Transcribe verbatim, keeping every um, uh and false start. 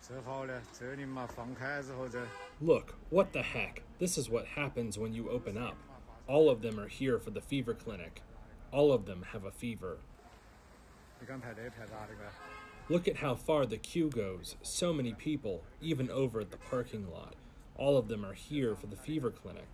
Look, what the heck? This is what happens when you open up. All of them are here for the fever clinic. All of them have a fever. Look at how far the queue goes. So many people, even over at the parking lot. All of them are here for the fever clinic.